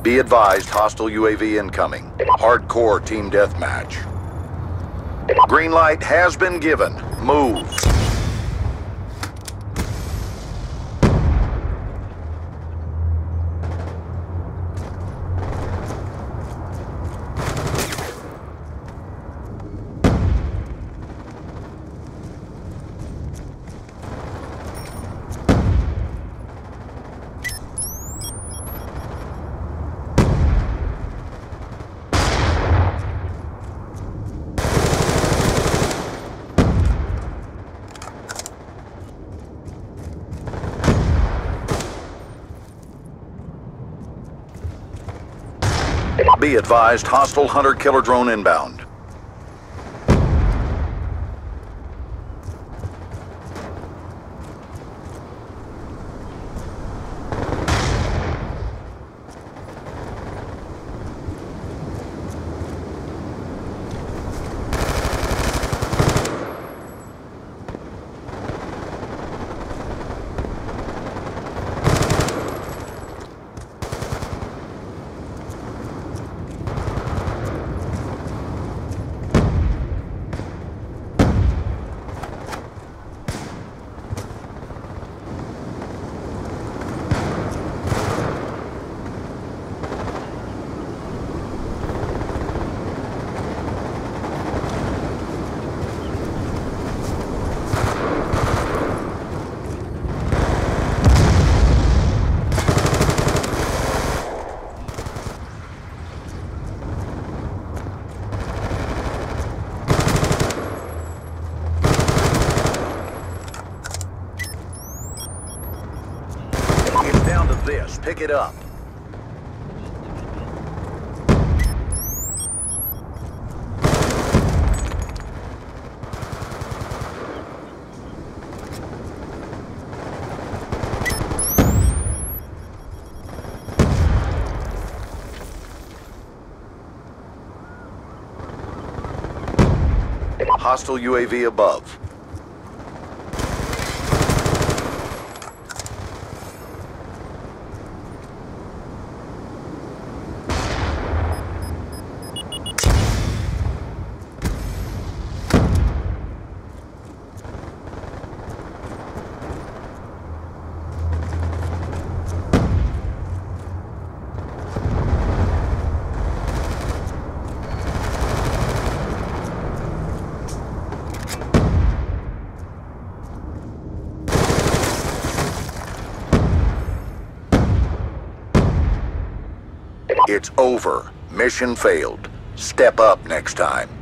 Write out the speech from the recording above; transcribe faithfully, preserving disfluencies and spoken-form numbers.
Be advised, hostile U A V incoming. Hardcore team deathmatch. Green light has been given. Move. Be advised, hostile hunter-killer drone inbound. It's down to this. Pick it up. Hostile U A V above. It's over. Mission failed. Step up next time.